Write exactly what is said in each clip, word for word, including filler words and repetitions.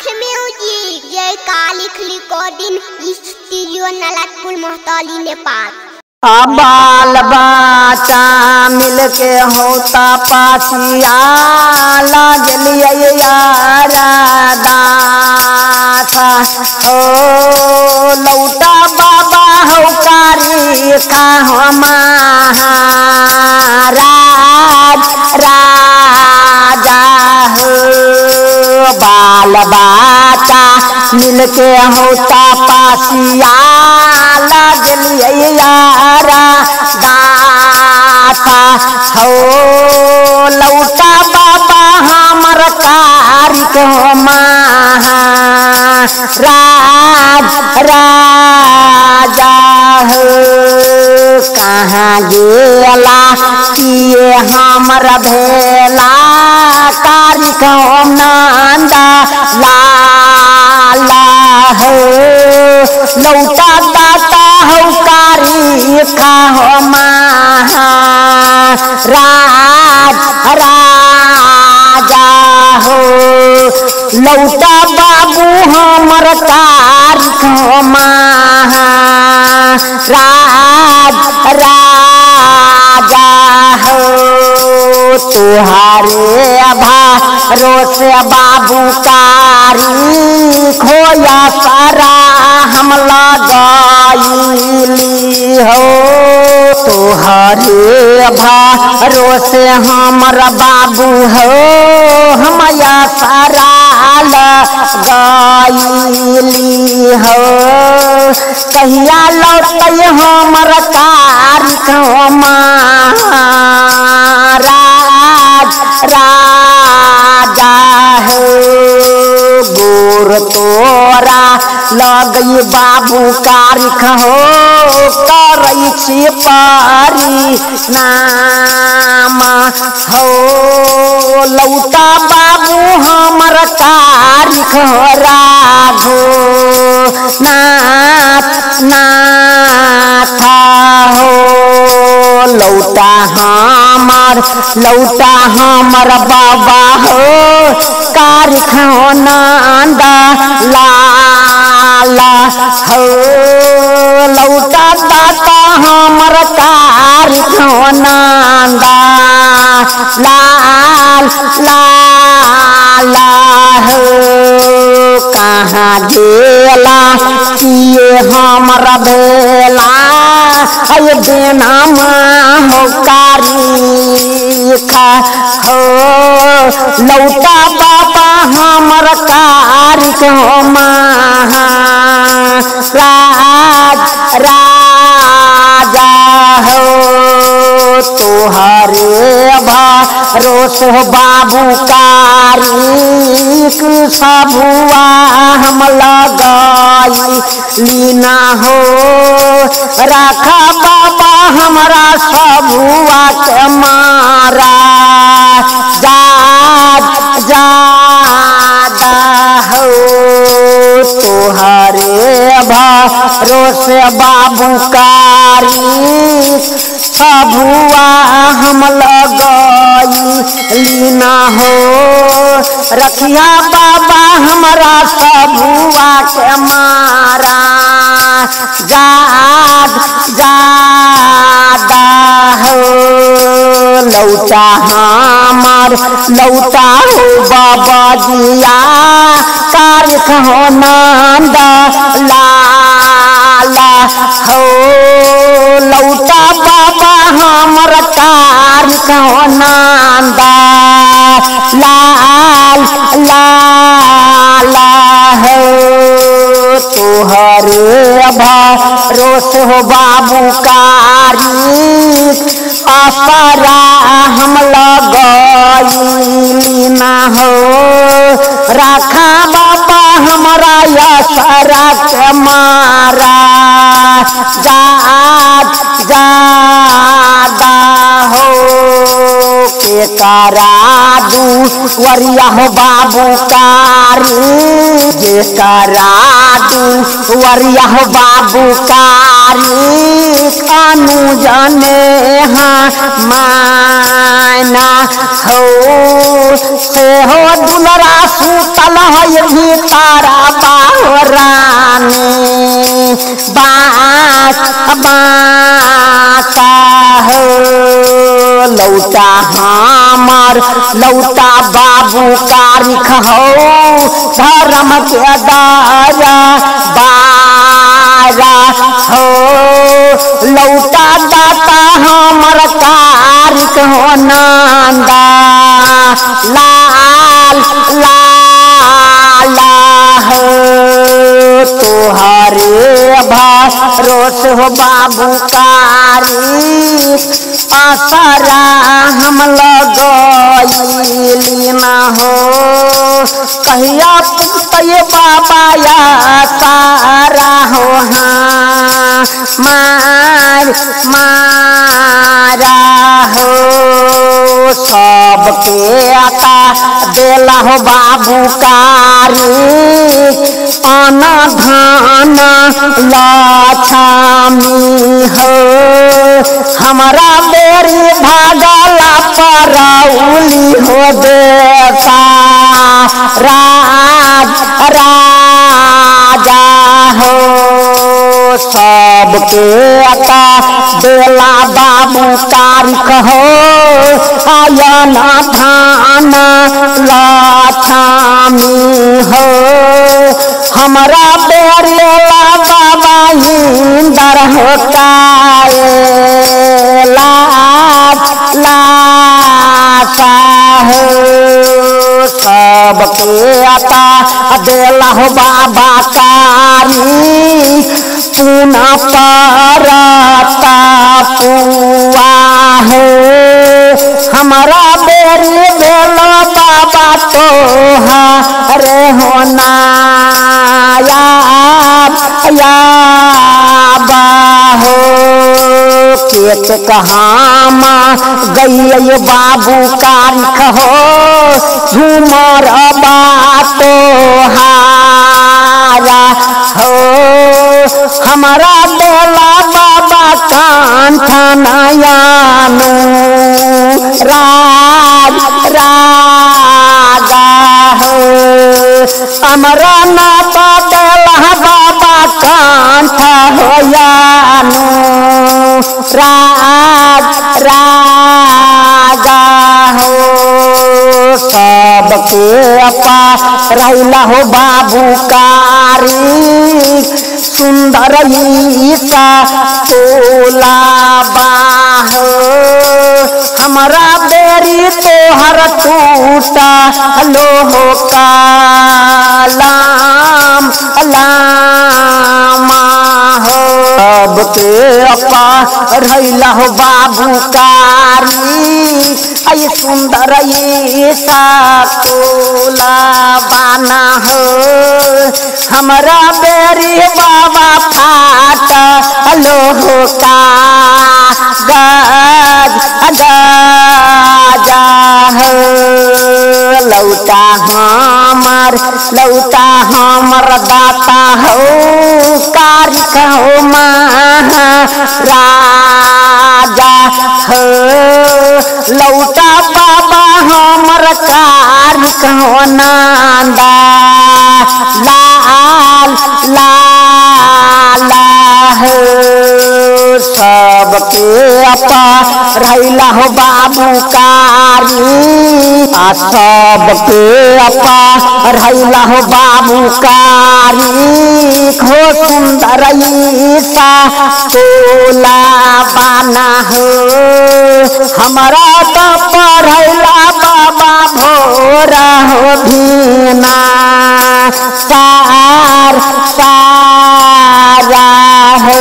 Music Jai Kalik recording studio Nalatpur Mohtauli Nepal. बाल बच्चा मिलके होता पासिया लागलिए यारा दासा हो लौटा बाबा हो कारी खा महाराज राजा हो बाल बच्चा मिलके होता पासिया लागलिए यारा दासा हो लौटा बाबा हमर कारिक महाराज राजा हो कहाँ गेला किए हमर भेला कारिक नंदा लाला हो लौटा दाता हो कारी खा हो महाराज राजा हो लौटा बाबू हमर कारी हो महाराज राजा हो तुहारे भरोसे बाबू कारी खोया सारा हम लगाईली हो तुहरे भरोसे हमर बाबू हो हमया सारा लगाईली हो कहिया लौटै हमर कारिक महाराज राजा हो गोर तोरा लगई बाबू कारिक हो करै छी पारी नाम हो लौटा बाबू हमर कारिक हो राघो नाथ नाथ हो लौटा हमर लौटा हमर बाबा हो कारिक हो नंदा लाला हो लौटा दाता हमर कारिक हो नंदा लाल लाला हो कहाँ गेला किए हमर भेला अय बेनाम हो कारिक हो लौटा बाबा हमर कारिक हो महाराज राजा हो तुहरे भरोसे बाबू कारिक सबुआ हम लगाई लीना हो रखा बाबा हमरा सबुआ के मारा जा जादा हो तुहरे भरोसे बाबू कारिक सबुआ हम लगाई लीना हो रखिया बाबा हमरा सबुआ के मारा जाद जादा हो लौटा हमर लौटा हो बाबा जिया कारिक हो नंदा लाला हो लौटा बाबा हमर कारिक हो नंदा लाल लाला हो तुहरे भरोसे हो बाबू कारिक असरा हम लगाई ना हो रखा बाबा हमरा असरा के मारा जाद जादा हो के करादू वरिया हो बाबू कारी जे करादू वरिया हो बाबू कारी कानू जाने हाँ मायना हो से हो दुलरा सुतल है भीता बारानी बास बासा हो लौटा हमार लौटा बाबू कारिख हो धर्म के दारा बारा हो लौटा दाता हमर कारिख हो नंदा लाल लाला हो तोहरे भरोस हो बाबू कारिख असरा हम लगैली ना हो कहिया पुतये बाबा या सारा हो हाँ मार मारा हो सबके आता देला हो बाबू कारिख अन धान लछमी हो हमारा बेरी भागला परौली हो देता राज राजा हो सबके आता देला बाबू कारिख हो आयन धान लछमी हो हमारा बेरेला बाबा इंदर हो काए लाज लासा हो सबके आता देला हो बाबा कारिख पुनः परता पुआ हो हमारा बेरी बेलो बाबा तो हरे होना हो केच कहामा गई बाबू कारिख हो झूमर बातो हारा हो हमारा बेला बाबा कांठ नयानु राज राजा हो हमारा नाता बेला बाबा कांठ हो यानु राज राजा हो सबके अपा रहिला हो बाबू कारिख सुंदर ईसा तोला बाहो हमारा बेरी तोहर टूटा लोहो कालाम लामा हो सबके अपा रहिला हो बाबू कारिख आई सुंदर ईसा तोला बाना हो हमारा बेरी बाबा फाट लोहो का गज गजा हो लौटा हमार लौटा हमर दाता हो कारिख हो महाराजा हो लौटा बाबा हमर कारिख हो नंदा लाल लाला हो सबके अपा रहिला हो बाबू कारिख आ सबके अपा रहिला हो बाबू कारिख हो सुंदर ईसा तोला बाना हो हमारा तो पढ़ैला बाबा भोरा हो भीना सार सारा हो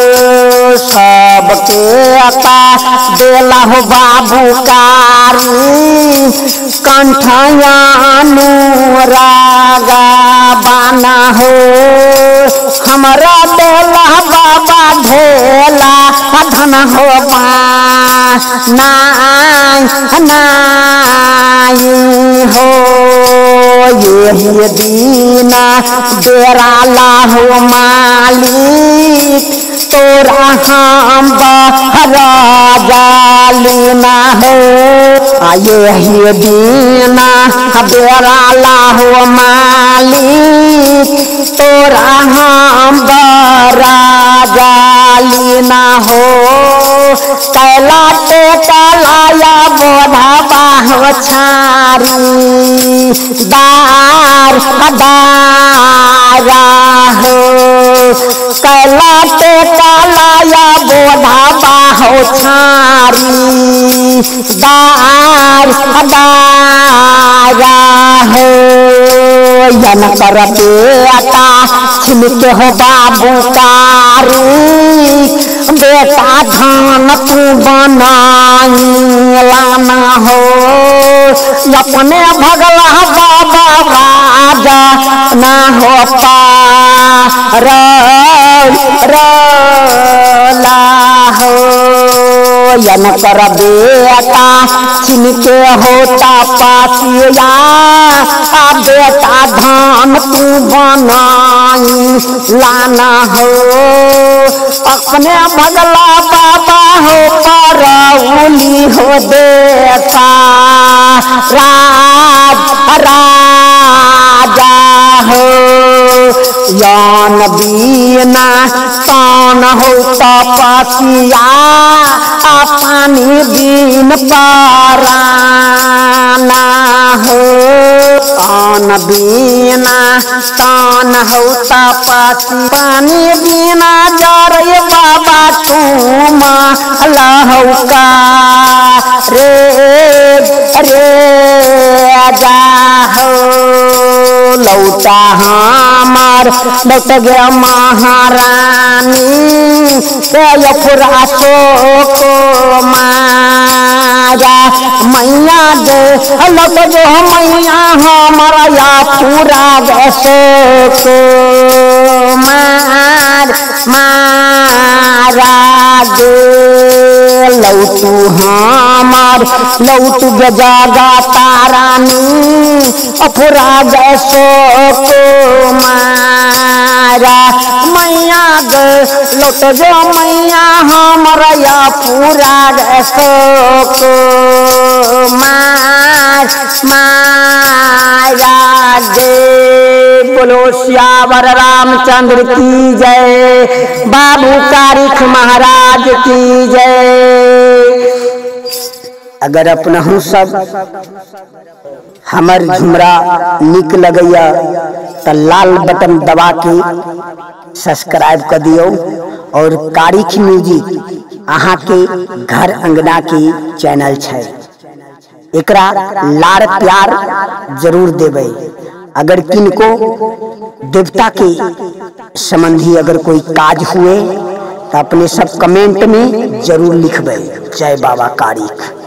सबके अपा देला हो बाबू कारिख कंठयानु रागा बाना हो हमारा देला बाबा ढेला धन हो बा नाई नाई हो ये दीना बेरा लाहो मालिक तोरा हम राजा लीना हो आये ही दीना बेरा लाहो मालिक तोरा हम राजा लीना हो कैला ते कलाया बोधा बाहो छारी दार दारा हो कैला ते कलाया बोधा बाहो छारी दार दारा हो यन कर बेटा छिलके हो बाबू कारी बेटा धान तू बनाई लाना हो अपने भगला बाबा राजा ना हो पारला हो यन कर बेटा छिलके होता पासिया बेटा धान तू बनाई लाना हो अपने भगला बाबा हो परौली हो देता राज राजा हो यान बीना तान हो तपसिया पानी बीन पाराना हो तान बीना तान हो तपसी पानी बीना जरे बाबा तुम लहौका रे रे जा हो लौटा हमार लौट गया महारानी यपुरा सो को मारा मैया दे लौट जो मैया हमारा या पूरा गसो को मार मारा दे लौटू हमार लौट जागा तारानी अपुरा गसो को मारा मैया गे लौट जो मैया हमारा या पूरा गसो को मार मारा गे। बोलो श्यावर रामचंद्र की जय, बाबू कारिख महाराज की जय। अगर अपना हूँ सब हमर झुमरा निक लगैया तो लाल बटन दबा के सब्सक्राइब कर दियो और कारिख म्यूजिक अहाँ के घर अंगना की चैनल है, एकरा लाड़ प्यार जरूर देवे। अगर किनको देवता के संबंधी अगर कोई काज हुए तो अपने सब कमेंट में जरूर लिखबे। जय बाबा कारिख।